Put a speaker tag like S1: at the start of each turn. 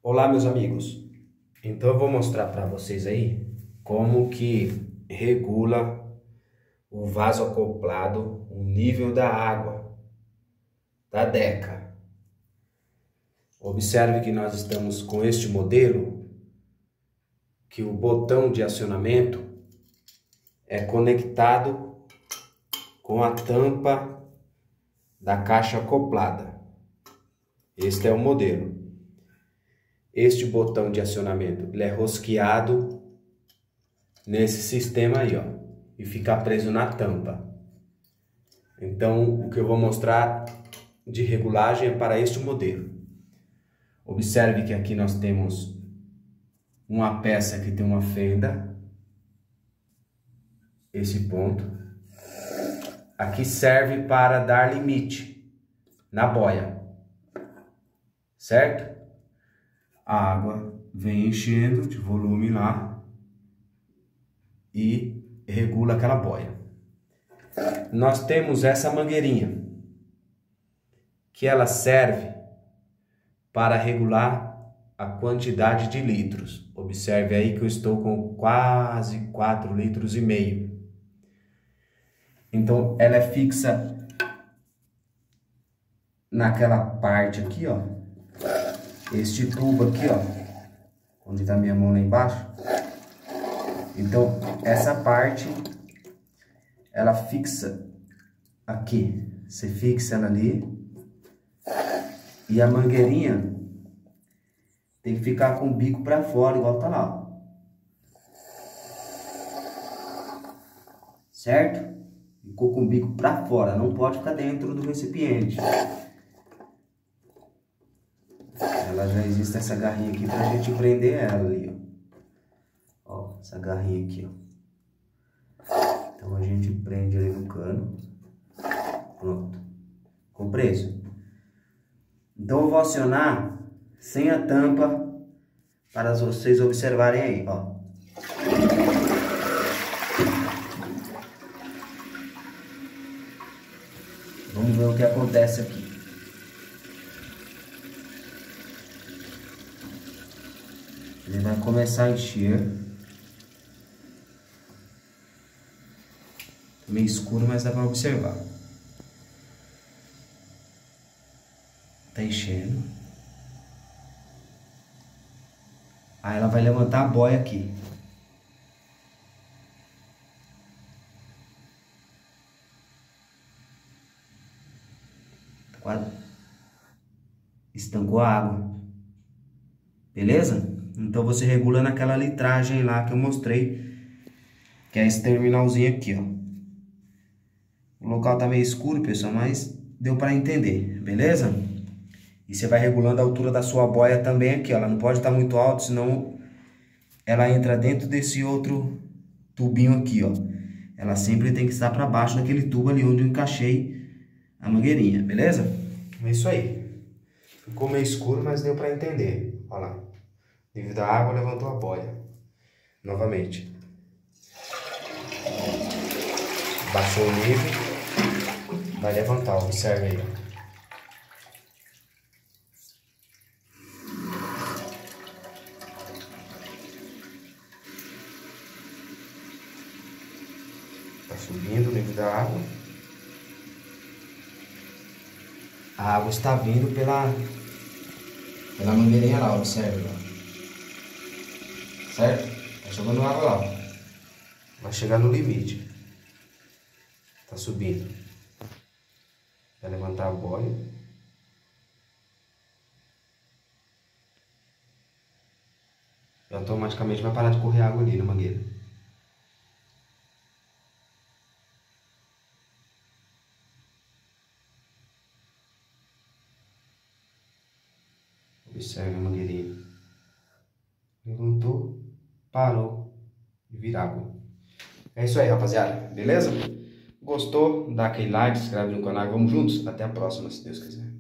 S1: Olá, meus amigos. Então eu vou mostrar para vocês aí como que regula o vaso acoplado, o nível da água da Deca. Observe que nós estamos com este modelo, que o botão de acionamento é conectado com a tampa da caixa acoplada. Este é o modelo. Este botão de acionamento ele é rosqueado nesse sistema aí, ó, e fica preso na tampa. Então, o que eu vou mostrar de regulagem é para este modelo. Observe que aqui nós temos uma peça que tem uma fenda, esse ponto. Aqui serve para dar limite na boia, certo? A água vem enchendo de volume lá e regula aquela boia. Nós temos essa mangueirinha, que ela serve para regular a quantidade de litros. Observe aí que eu estou com quase 4,5 litros. Então ela é fixa naquela parte aqui, ó. Este tubo aqui, ó, onde está minha mão lá embaixo. Então essa parte ela fixa aqui. Você fixa ela ali. E a mangueirinha tem que ficar com o bico para fora, igual tá lá, ó. Certo? Ficou com o bico para fora, não pode ficar dentro do recipiente. Ela já existe essa garrinha aqui pra gente prender ela ali, ó. Ó, essa garrinha aqui, ó. Então a gente prende ali no cano. Pronto. Ficou preso. Então eu vou acionar sem a tampa para vocês observarem aí, ó. Vamos ver o que acontece aqui. Ele vai começar a encher. Meio escuro, mas dá para observar. Tá enchendo. Aí ela vai levantar a boia aqui. Quase estancou a água. Beleza? Então você regula naquela litragem lá que eu mostrei, que é esse terminalzinho aqui, ó. O local tá meio escuro, pessoal, mas deu para entender, beleza? E você vai regulando a altura da sua boia também aqui, ó. Ela não pode estar muito alta, senão ela entra dentro desse outro tubinho aqui, ó. Ela sempre tem que estar para baixo daquele tubo ali onde eu encaixei a mangueirinha, beleza? É isso aí. Ficou meio escuro, mas deu para entender. Olha lá. Nível da água levantou a boia. Novamente. Baixou o nível. Vai levantar, observe aí, ó. Tá subindo o nível da água. A água está vindo pela mangueirinha lá, observe lá. Certo? Tá jogando água lá, ó. Vai chegar no limite. Tá subindo. Vai levantar a boia. E automaticamente vai parar de correr água ali na mangueira. Observe a mangueirinha. Levantou, parou e vira água. É isso aí, rapaziada. Beleza? Gostou? Dá aquele like, se inscreve no canal. Vamos juntos? Até a próxima, se Deus quiser.